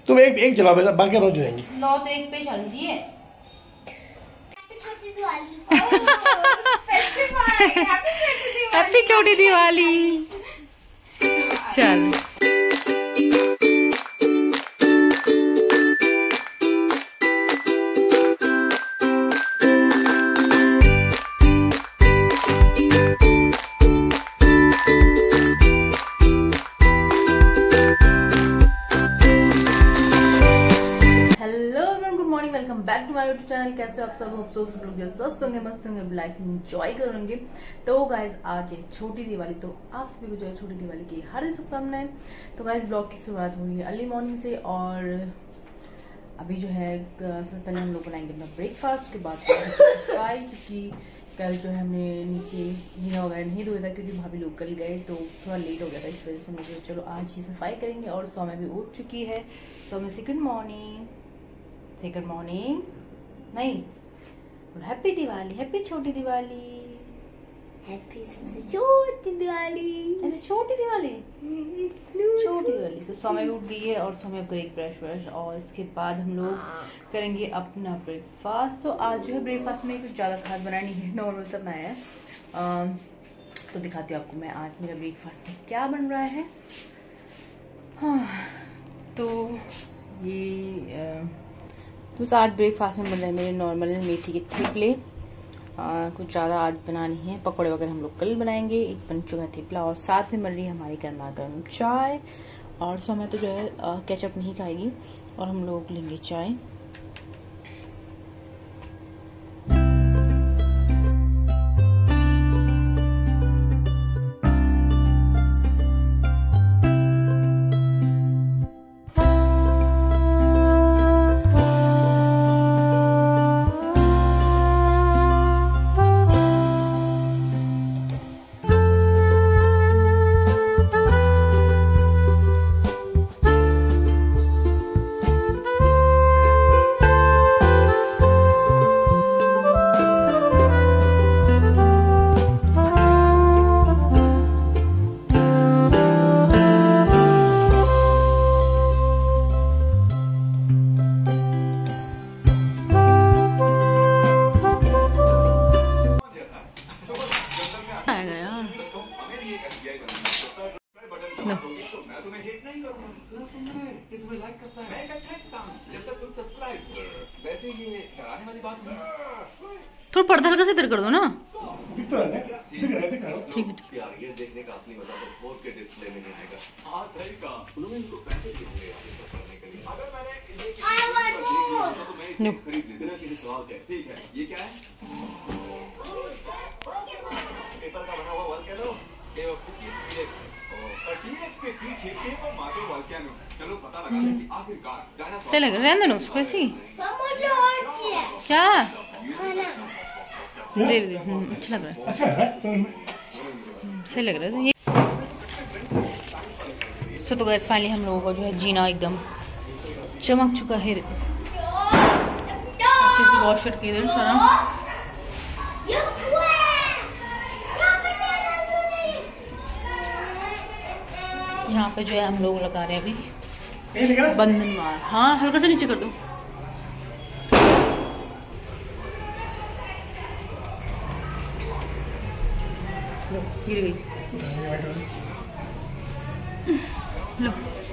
तुम एक चलाओ, बाकी रोज जाएंगे। लो तो एक पे चल रही है। हैप्पी छोटी दिवाली। चल back to my YouTube channel. कैसे आप सब? होप सो सब लोग स्वस्थ होंगे, मस्त होंगे, लाइफ एंजॉय करेंगे। तो गाइज आज है छोटी दिवाली, तो आप सभी को जो है छोटी दिवाली की हार्दिक शुभकामनाएं। तो गाइज ब्लॉग की शुरुआत हो रही है अर्ली मॉर्निंग से, और अभी जो है सबसे पहले हम लोग बनाएंगे अपना ब्रेकफास्ट के बाद सफाई, क्योंकि कल जो है हमने नीचे जीना वगैरह नहीं धोया था क्योंकि भाभी लोग कल गए तो थोड़ा लेट हो गया था, इस वजह से मुझे चलो आज ही सफाई करेंगे। और सौ में भी उठ चुकी है, सौ में सेकंड मॉर्निंग नहीं, हैप्पी दिवाली, हैप्पी छोटी दिवाली, हैप्पी सबसे छोटी दिवाली, ऐसे छोटी दिवाली, छोटी दिवाली। तो समय भी उठ गई है और समय अब करेंगे ब्रश और इसके बाद हम लोग करेंगे अपना ब्रेकफास्ट। तो आज जो है ब्रेकफास्ट में कुछ ज़्यादा खास बनाया नहीं है, नॉर्मल सा बनाया है। तो दिखाती हूँ आपको मैं आज मेरा ब्रेकफास्ट में क्या बन रहा है। हाँ, तो ये तो आज ब्रेकफास्ट में बन रहे हैं मेरे नॉर्मल मेथी के थेपले। कुछ ज़्यादा आज बनानी है, पकौड़े वगैरह हम लोग कल बनाएंगे। एक बन चुका थेपला और साथ में बन रही है हमारी गर्मा गर्म चाय। और समय तो जो है केचप नहीं खाएगी और हम लोग लेंगे चाय। थोड़ा पर्दा हल्का से इधर कर दो ना। ठीक है ये देखने का असली मजा तो 4K डिस्प्ले में नहीं आएगा। उन्होंने इनको पैसे दिए होंगे करने के लिए। अगर मैंने तो मैं खरीद ली बिना किसी सवाल के। ठीक है, ये क्या है? पेपर का बना हुआ वॉल्केनो, के पीछे पेपर मार्के वॉल्केनो। चलो पता लगा कि आखिरकार डायनासोर सही लग रहा है। रहने दो उसको ऐसी। क्या दे दे, अच्छा लग रहा है, सही लग रहा है ये। सो तो गैस फाइनली हम लोगों को जो है जीना एकदम चमक चुका है। अच्छे से वॉश करके इधर सारा। यहाँ पे जो है हम लोग लगा रहे हैं अभी बंधन मार। हाँ, हल्का से नीचे कर दो। लो, गिर गई। लो,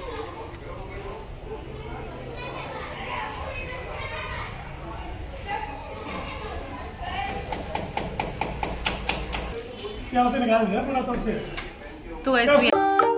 क्या होता है, निकाल दिया पूरा। तो ऐसे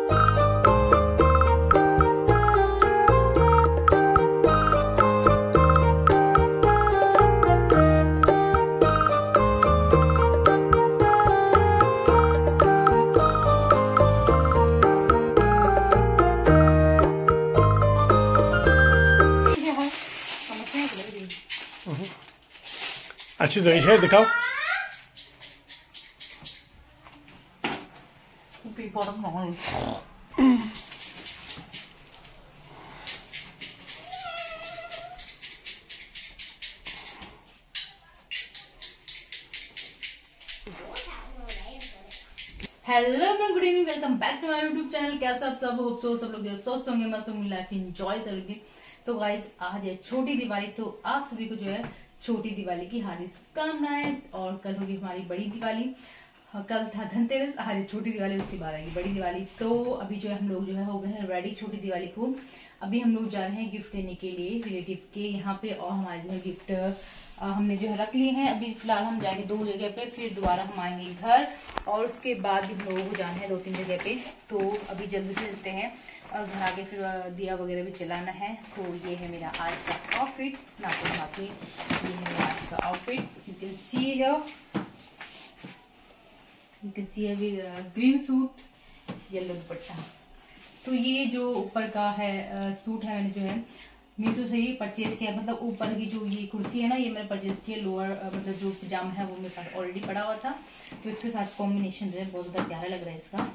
अच्छी तरह से दिखाओ। Hello everyone, good evening, welcome back to my YouTube channel. कैसे आप सब? होप सो सब लोग स्वस्थ होंगे, मस्त होंगे, लाइफ एंजॉय करेंगे। तो गाइज आज है छोटी दिवाली, तो आप सभी को जो है छोटी दिवाली की हार्दिक शुभकामनाएं। और कल होगी हमारी बड़ी दिवाली। कल था धनतेरस, आज है छोटी दिवाली, उसके बाद आएगी बड़ी दिवाली। तो अभी जो है हम लोग जो है हो गए हैं रेडी छोटी दिवाली को। अभी हम लोग जा रहे हैं गिफ्ट देने के लिए रिलेटिव के यहाँ पे, और हमारे जो है गिफ्ट हमने जो है रख लिए हैं। अभी फिलहाल हम जाएंगे 2 जगह पे, फिर दोबारा हम आएंगे घर, और उसके बाद भी हम लोगों को जाना है 2-3 जगह पे। तो अभी जल्दी से चलते हैं और घर आके फिर दिया वगैरह भी जलाना है। तो ये है मेरा आज का आउटफिट, नापी ये है मेरा आज का outfit. You can see here, you can see with green suit, yellow dupatta. तो ये जो ऊपर का है सूट है, मैंने जो है मीशो से ही परचेज किया। मतलब ऊपर की जो ये कुर्ती है ना, ये मैंने परचेज किया। लोअर मतलब जो पजामा है वो मेरे पास ऑलरेडी पड़ा हुआ था, तो इसके साथ कॉम्बिनेशन जो है बहुत ज्यादा प्यारा लग रहा है इसका।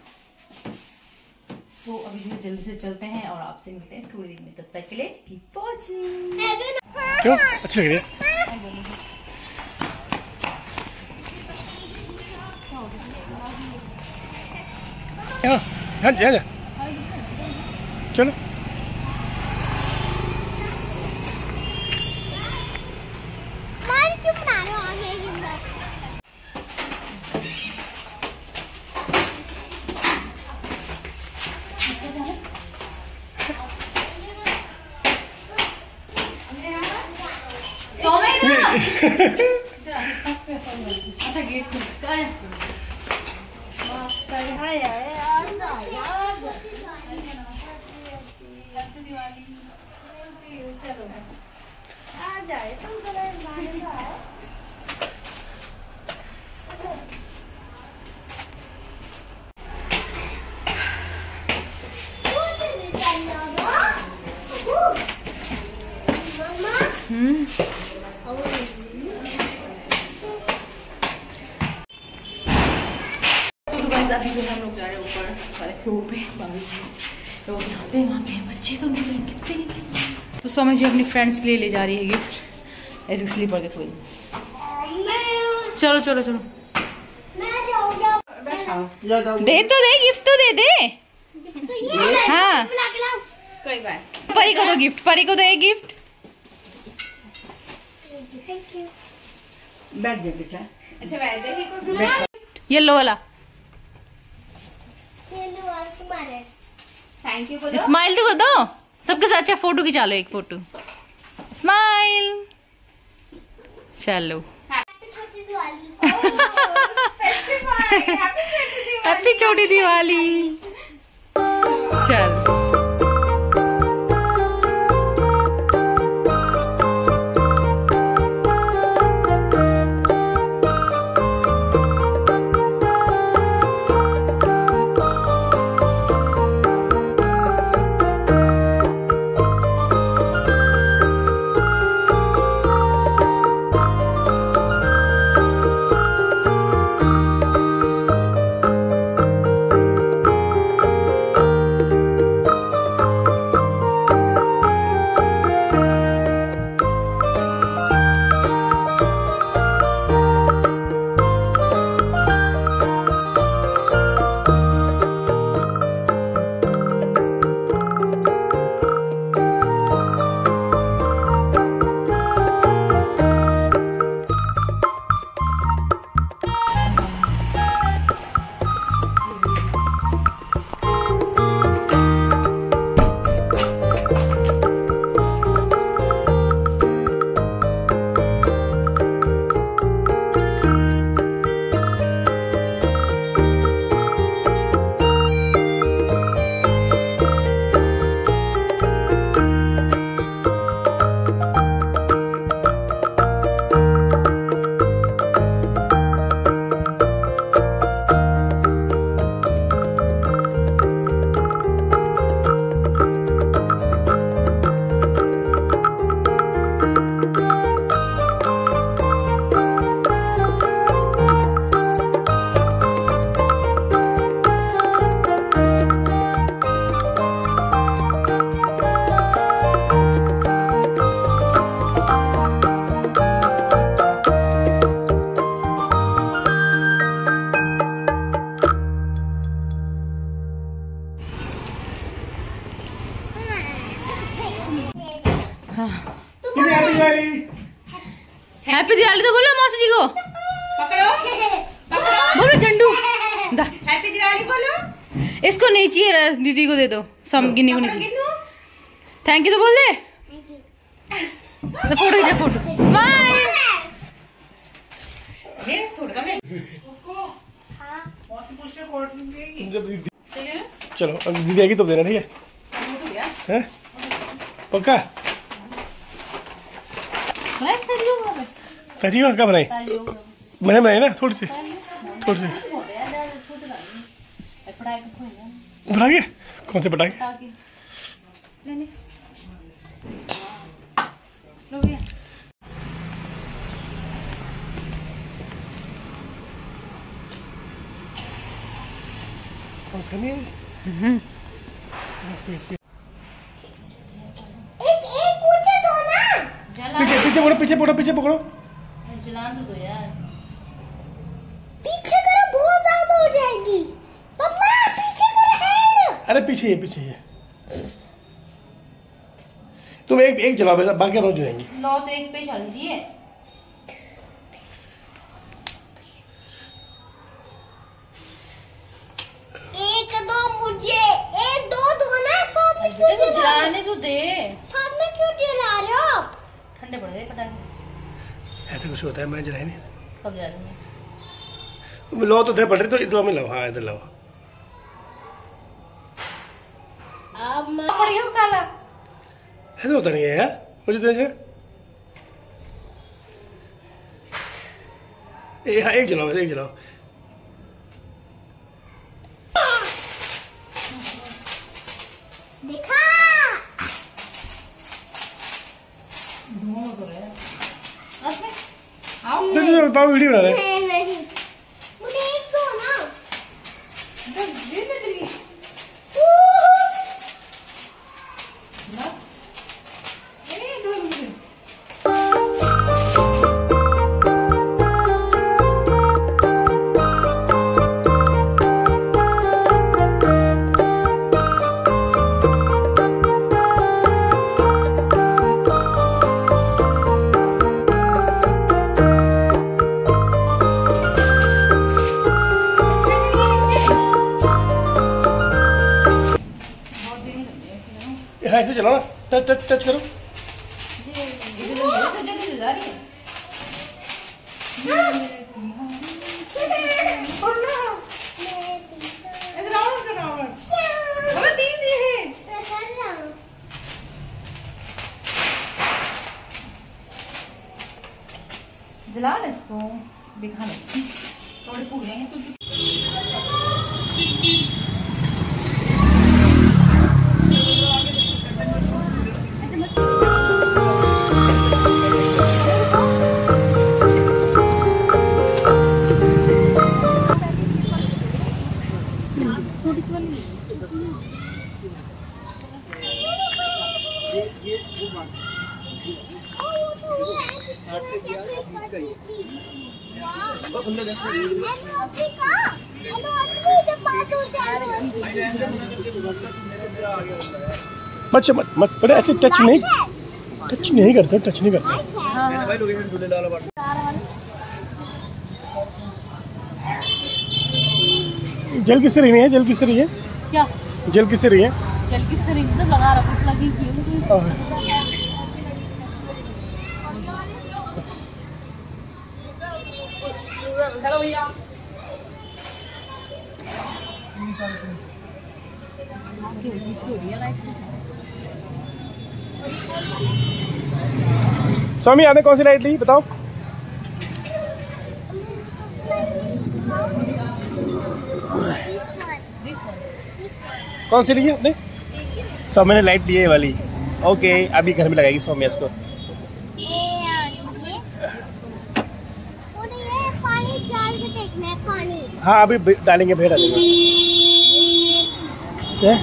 तो अभी जो जल्दी से चलते हैं और आपसे मिलते हैं थोड़ी देर में। तब तक के लिए कीप वॉचिंग। क्यों अच्छी लग रही है? जा चलो। क्यों बना रहे हो आगे अच्छा गेट अभी जो हम लोग जा रहे हैं ऊपर वाले फ्लोर पे। तो यहाँ पे वहाँ पे बच्चे तो मुझे गिफ्ट देंगे। तो स्वामी जी अपनी फ्रेंड्स के लिए ले जा रही है गिफ्ट, ऐसे स्लीपर के खोल। चलो चलो चलो, दे तो दे, गिफ्ट तो दे दे। हाँ कोई बात, परी को दो गिफ्ट, परी को दो एक गिफ्ट। बैठ जा बेटा। अच्छा येलो वाला। थैंक यू स्माइल तो कर दो सबके साथ। अच्छा फोटो खिंचा लो, एक फोटो स्माइल। चलो हैप्पी छोटी दिवाली। चल हैप्पी दिवाली तो बोलो मौसी जी को। पकड़ो बोलो झंडू। हैप्पी दिवाली बोलो। इसको नहीं चाहिए, दीदी को दे दो। सब गिन्नी को नहीं चाहिए। थैंक यू तो बोल दे। तो फोटो खींचा, फोटो स्माइल। चलो अब दीदी आएगी तो देना, ठीक है? पक्का? ताजी का बनाई? मैंने बनाई ना, थोड़ी सी पटाखे। कौन से पटाखे? पीछे पकड़ो। जला दो यार। पीछे करो, बहुत ज्यादा हो जाएगी। मम्मा पीछे करो हैंड। अरे पीछे ये तुम एक जलाओ, बाकी रोज जलाएंगे। लो तो एक पे चल रही है। एक दो मुझे, एक दो दो ना, साथ में क्यों जला? जलाने तो दे। साथ में क्यों जला रहे हो आप? ठंडे पड़ गए पटाखे। ऐसा कुछ होता है, मैं जलाई नहीं। कब जला देंगे? लो तो थे पड़ रही, तो इधर में लाओ। हाँ इधर लाओ। पड़ गया काला। ऐसा होता नहीं है यार, मुझे तो हाँ एक जलाओ। देखा? बाबू वीडियो बना रहे हैं। नहीं, मुझे एक दो ना। हाँ ऐसे चलाओ ना, टच करो। जला ना इसको, दिखा थोड़े फूट जाएंगे तो। मत बड़े ऐसे टच नहीं करते। जल किससे रही है? क्या जल किससे रही है? जल किस तरीके से लगा रखा लगी की स्वामी आपने कौन सी लाइट ली बताओ? कौन सी ली है आपने? स्वामी ने लाइट ली है वाली। ओके अभी घर में लगाएगी स्वामी इसको। पानी डाल के देखना है पानी। हाँ अभी डालेंगे, भेड़ डालेंगे। क्या?